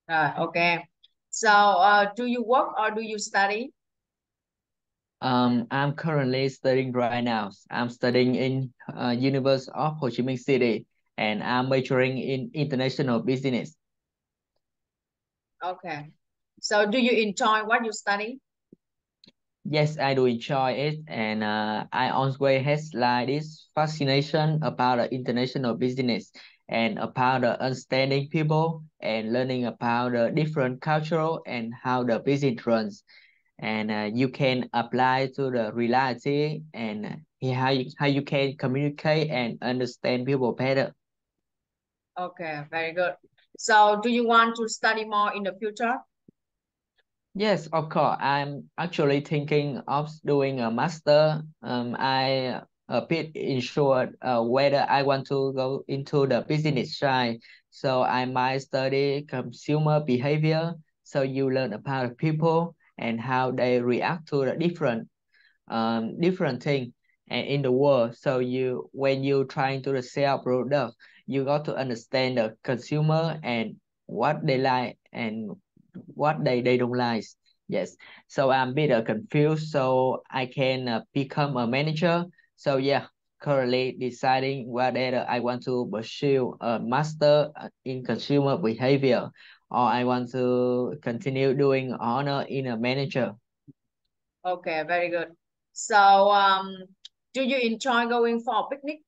Okay. So, do you work or do you study? I'm currently studying right now. I'm studying in University of Ho Chi Minh City, and I'm majoring in international business. Okay. So, do you enjoy what you study? Yes, I do enjoy it, and I always has like this fascination about the international business and about the understanding people and learning about the different cultural and how the business runs. And you can apply to the reality and how you can communicate and understand people better. Okay, very good. So, do you want to study more in the future? Yes, of course. I'm actually thinking of doing a master. I a bit unsure whether I want to go into the business side. So I might study consumer behavior. So you learn about people and how they react to the different thing and in the world. So you when you trying to sell product, you got to understand the consumer and what they like and what they don't like. Yes. So I'm a bit confused. So I can become a manager. So yeah, currently deciding whether I want to pursue a master in consumer behavior or I want to continue doing honor in a manager. Okay, very good. So, do you enjoy going for a picnic?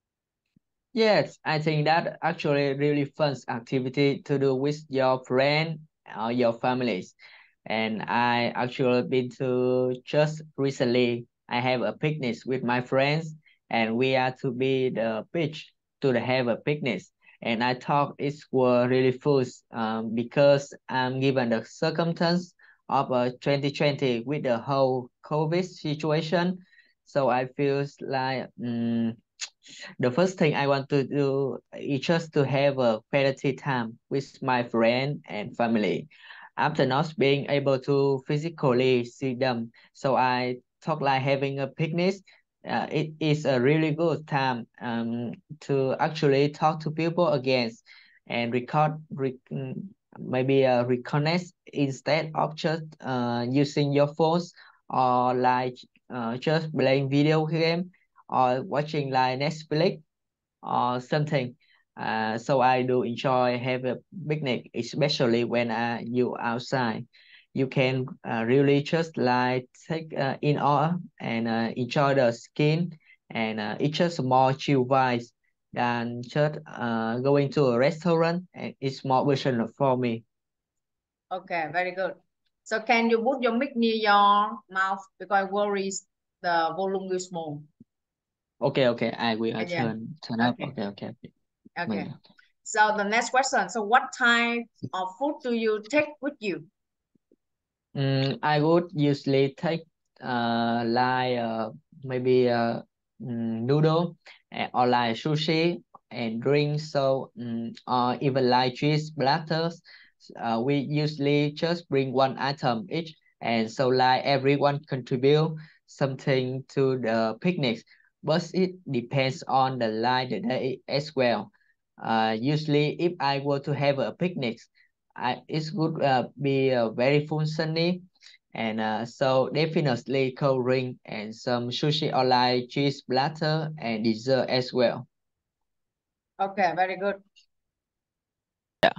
Yes, I think that actually really fun activity to do with your friend or your families. And I actually been to just recently. I have a picnic with my friends, and we are to be the beach to have a picnic. And I thought it was really fun because I'm given the circumstance of 2020 with the whole COVID situation. So I feel like the first thing I want to do is just to have a quality time with my friend and family. After not being able to physically see them, so I thought like having a picnic. It is a really good time to actually talk to people again and maybe reconnect instead of just using your phones or like just playing video game or watching like Netflix or something. So I do enjoy have a picnic, especially when you outside. You can really just like take in all and enjoy the skin and it's just more chill vibes than just going to a restaurant and it's more version for me. Okay, very good. So, can you put your mic near your mouth because worries the volume will small. Okay, okay, I will Yeah. turn up. Okay. Okay, okay. Okay. Maybe. So the next question. So what type of food do you take with you? I would usually take like maybe noodle or like sushi and drink so or even like cheese platters. We usually just bring one item each and so like everyone contribute something to the picnic, but it depends on the line the day as well. Usually if I were to have a picnic it would be very full sunny and so definitely cold drink and some sushi or like cheese platter and dessert as well. Okay, very good. Yeah.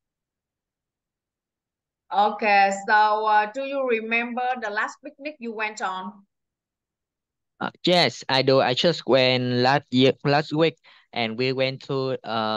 Okay, so do you remember the last picnic you went on? Yes, I do. I just went last week, and we went to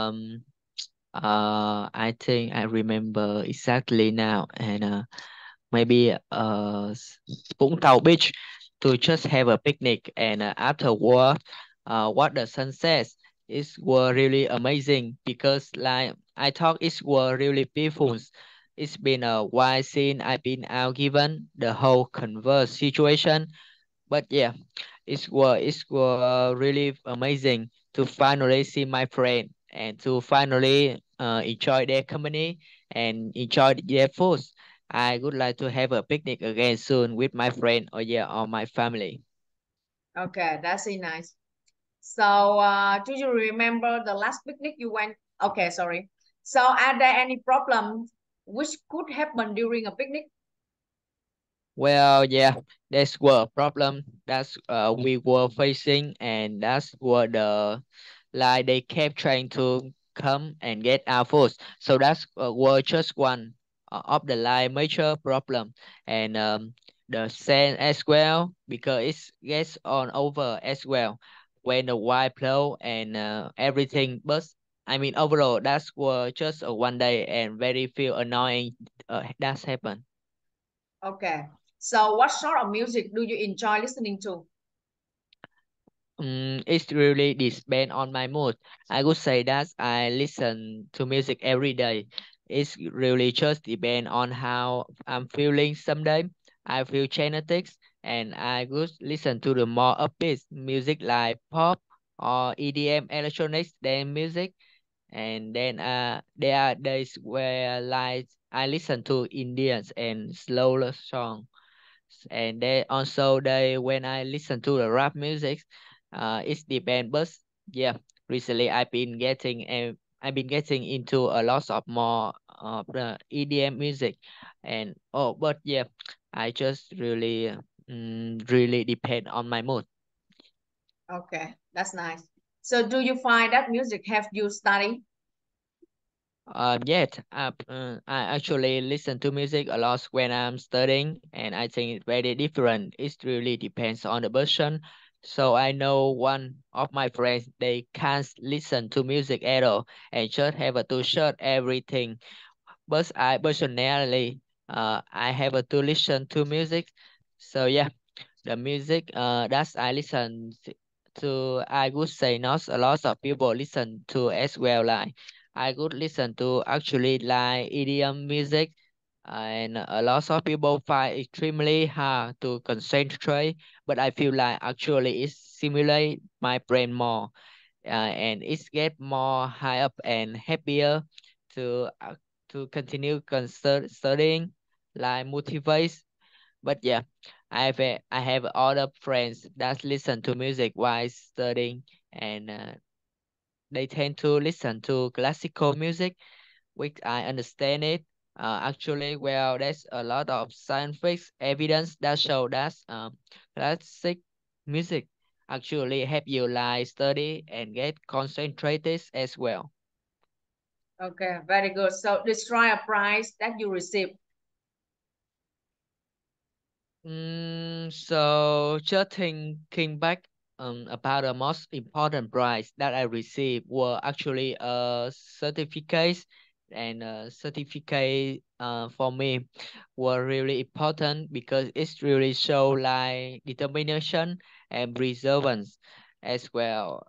I think I remember exactly now, and maybe Vũng Tàu Beach to just have a picnic and afterward what the sunset is were really amazing because like I thought it were really beautiful. It's been a while since I've been out given the whole converse situation, but yeah, it was really amazing to finally see my friend and to finally enjoy their company and enjoy their food. I would like to have a picnic again soon with my friend or yeah or my family. Okay, that's really nice. So do you remember the last picnic you went? Okay, sorry. So are there any problems which could happen during a picnic? Well, yeah, that's what problem that's we were facing, and that's what the like they kept trying to come and get our food. So that's was just one of the like major problem, and the sand as well because it gets on over as well when the wind blow and everything. But I mean overall, that's was just a one day and very feel annoying. That's happened. Okay. So what sort of music do you enjoy listening to? It's really depend on my mood. I would say that I listen to music every day. It's really just depend on how I'm feeling. Someday I feel genetic and I would listen to the more upbeat music like pop or EDM electronics than music. And then there are days where like I listen to Indians and slower song and they also they when I listen to the rap music, it's depend. But yeah, recently I've been getting into a lot of more of the EDM music, and oh, but yeah, I just really really depend on my mood. Okay, that's nice. So do you find that music help you study? Yet I actually listen to music a lot when I'm studying, and I think it's very different. It really depends on the person. So I know one of my friends they can't listen to music at all and just have to shut everything. But I personally, I have to listen to music. So yeah, the music that I listen to, I would say not a lot of people listen to as well. Like I would listen to actually like EDM music, and a lot of people find extremely hard to concentrate. But I feel like actually it stimulate my brain more, and it get more high up and happier to uh, to continue studying, like motivates. But yeah, I have other friends that listen to music while studying, and they tend to listen to classical music, which I understand it. Actually, well, there's a lot of scientific evidence that show that classic music actually help you like study and get concentrated as well. Okay, very good. So describe a prize that you received. So just thinking back about the most important prize that I received were actually a certificate, and a certificate for me were really important because it's really show like determination and perseverance as well.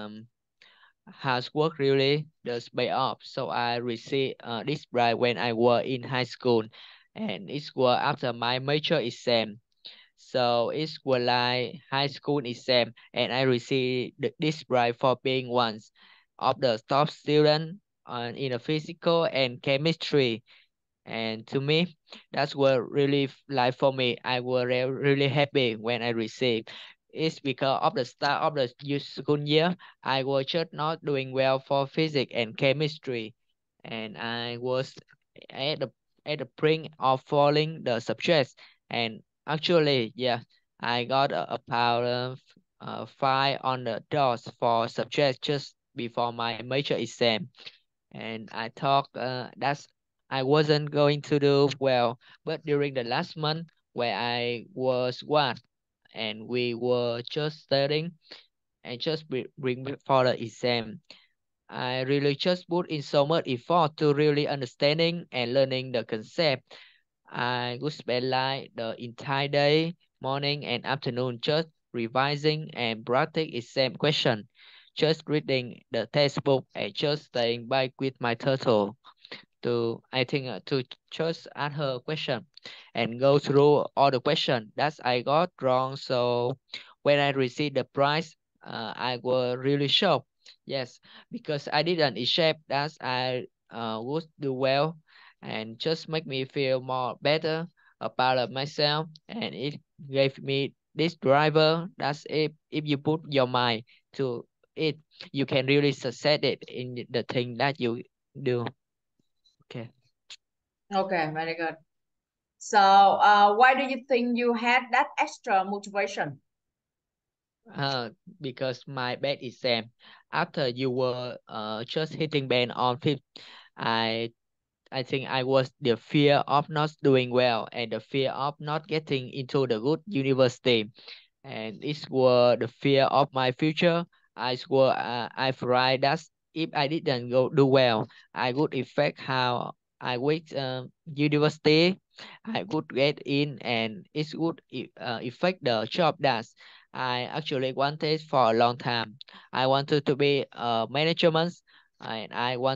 Hard work really does pay off. So I received this prize when I was in high school, and it was after my major exam. So it was like high school exam, and I received this prize for being one of the top student in a physical and chemistry. And to me, that's what really like for me. I was really happy when I received. It's because of the start of the school year, I was just not doing well for physics and chemistry, and I was at the brink of falling the subjects. And actually, yeah, I got a power five on the dots for subjects just before my major exam, and I thought I wasn't going to do well. But during the last month where I was one and we were just studying and just bring for the exam, I really just put in so much effort to really understanding and learning the concept. I would spend like the entire day, morning and afternoon just revising and practice exam question, just reading the textbook and just staying back with my turtle to I think to just ask her question and go through all the question that I got wrong. So when I received the prize, I was really shocked. Yes, because I didn't expect that I would do well, and just make me feel more better about myself, and it gave me this driver. That's if you put your mind to it, you can really succeed it in the thing that you do. Okay. Okay, very good. So, why do you think you had that extra motivation? Uh, because my bad exam. After you were just hitting band on fifth, I I think I was the fear of not doing well and the fear of not getting into the good university, and it was the fear of my future. I afraid that if I didn't go do well, I would affect how I went university. I would get in, and it would affect the job that I actually wanted for a long time. I wanted to be management, and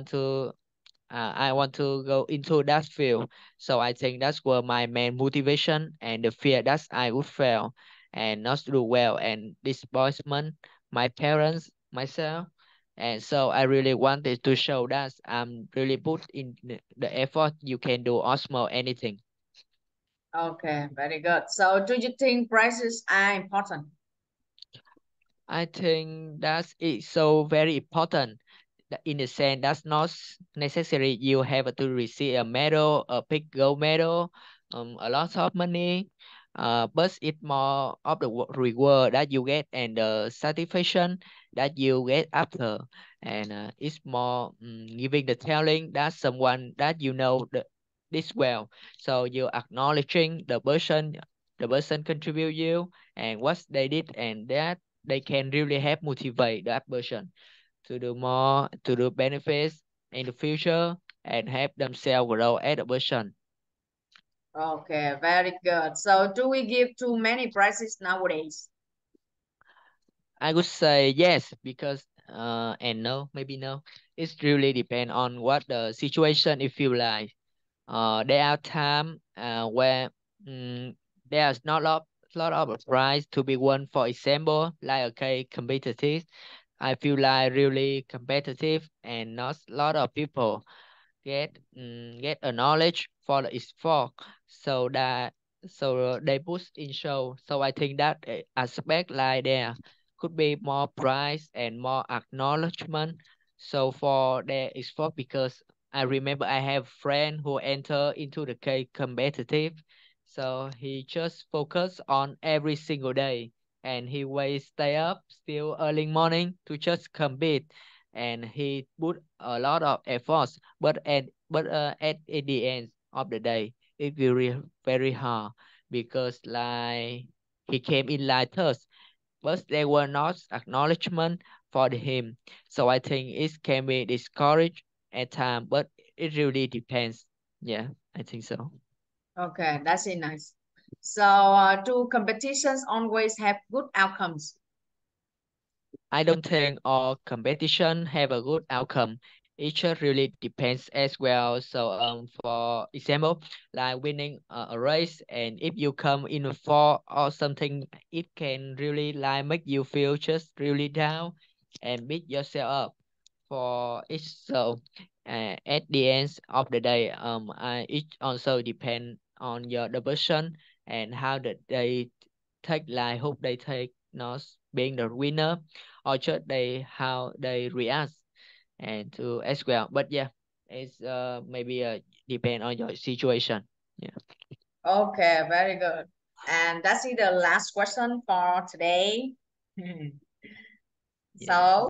I want to go into that field. So I think that's where my main motivation and the fear that I would fail and not do well and disappointment my parents, myself. And so I really wanted to show that I'm really put in the effort you can do Osmo anything. Okay, very good. So, do you think prices are important? I think that is so very important in the sense that's not necessary you have to receive a medal, a big gold medal, a lot of money, but it's more of the reward that you get and the satisfaction that you get after, and it's more giving the telling that someone that you know this well, so you're acknowledging the person contribute you and what they did, and that they can really help motivate that person to do more, to do benefits in the future and help themselves grow as a person. Okay, very good. So, do we give too many prizes nowadays? I would say yes because and no, maybe no. It's really depend on what the situation if you like. There are time where um, there's not lot of a prize to be won. For example, like okay, competitive. I feel like really competitive and not a lot of people get a knowledge for the sport, so that they push in show. So I think that aspect like there could be more prize and more acknowledgement so for their sport, because I remember I have friend who enter into the K competitive, so he just focus on every single day and he will stay up still early morning to just compete, and he put a lot of efforts, at the end of the day it will be very hard because like he came in like third, but there were not acknowledgement for him. So I think it can be discouraged at time, but it really depends. Yeah, I think so. Okay, that's it, nice. So, do competitions always have good outcomes? I don't think all competition have a good outcome. It just really depends as well. So for example, like winning a race, and if you come in a fall or something, it can really like make you feel just really down and beat yourself up for it. So at the end of the day, it also depend on the person and how that they take, like hope they take not being the winner, or just they how they react and to as well. But yeah, it's maybe depend on your situation. Yeah. Okay, very good. And that's it, the last question for today. Yes. So,